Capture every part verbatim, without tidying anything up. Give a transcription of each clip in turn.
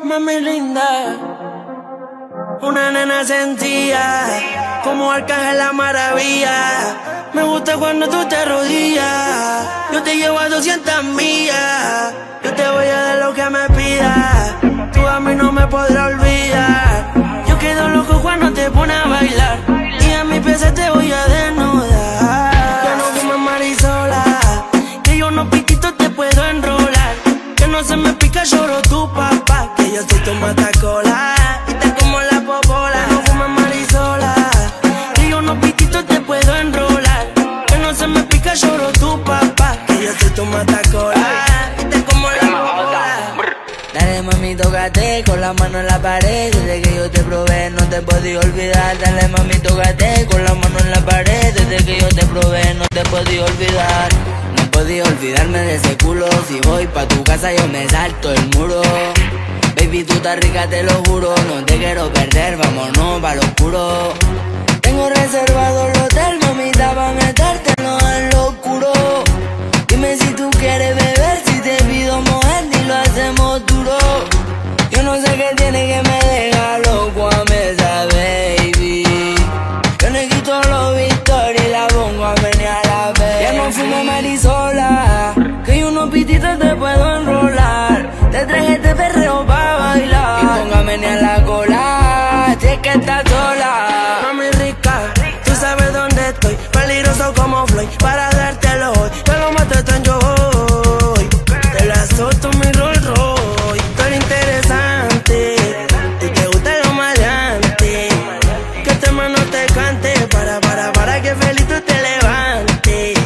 Mami linda, una nena sencilla, como Arcángel la maravilla. Me gusta cuando tú te arrodillas, yo te llevo a doscientas millas. Yo te voy a dar lo que me pidas, tú a mí no me podrás olvidar. Yo quedo loco cuando te pones a bailar, y a mi pieza te voy a desnudar. Que no fumes marisola, que yo no piquito te puedo enrolar. Que no se me pica, lloro tu papá, que yo soy tu matacola y te como la popola. No fumes marisola, que yo no piquito te puedo enrolar. Que no se me pica, lloro tu papá, que yo soy tu matacola y te como la popola. Dale mami, tócate con la mano en la pared. Desde que yo te probé no te podía olvidar. Dale mami, tócate con la mano en la pared. Desde que yo te probé no te podía olvidar. No podía olvidarme de ese culo. Si voy pa' tu casa yo me salto el muro. Baby, tú estás rica, te lo juro. No te quiero perder, vámonos pa' lo oscuro. Tengo reservado el hotel, mamita, pa' metértelo en lo oscuro. Dime si tú quieres beber, si te pido mojar y lo hacemos duro. Yo no sé qué tiene que me deja loco a mesa, baby. Yo le quito los victorias y la pongo a menear la vez. Ya no fumo marisola, que yo unos pititos te puedo enrolar. Te traje este perreo pa' bailar y pongo a menear la cola, si es que estás sola. Mami rica, tú sabes dónde estoy, peligroso como Floyd, para dártelo hoy. Te lo mato tan yo hoy, te la solto mi Rolls Royce. Tú eres interesante, y te gusta lo maleante, que este man no te cante, para, para, para que feliz tú te levantes.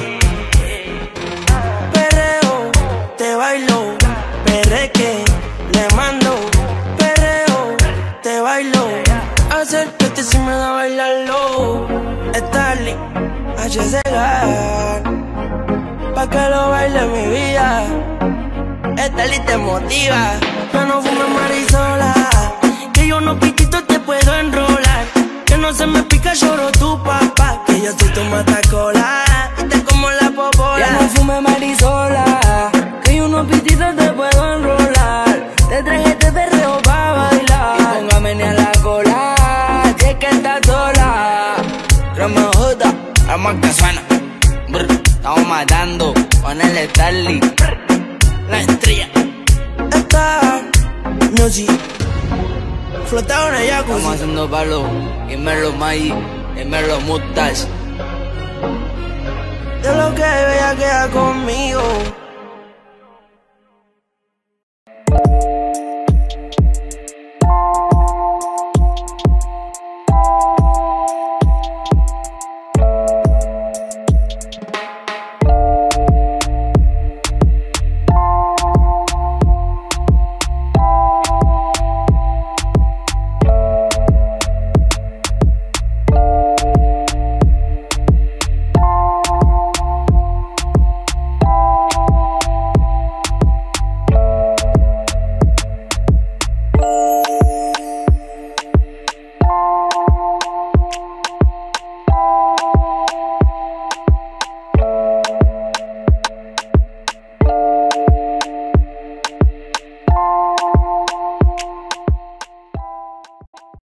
Perreo, te bailo, perreque, le mando. Perreo, te bailo, acércate si me da bailarlo. Starly, H C Gar, pa' que lo baile mi vida. Starly te motiva. Ya no fumes marisola, que yo no piquito te puedo enrolar. Que no se me pica, lloro tu papá, que yo soy tu matacola y te como la popola. Ya no fume marisola, que yo unos pititos te puedo enrolar. Te traje este perreo pa' bailar y pongo a menear la cola, si es que estás sola. Crema J, la marca suena. Brr, estamos matando con el Starly, la estrella. Esta Music, flotado en el jacuzzi. Estamos haciendo palo, y me lo maíz, y me lo mustache. De lo que ella queda conmigo.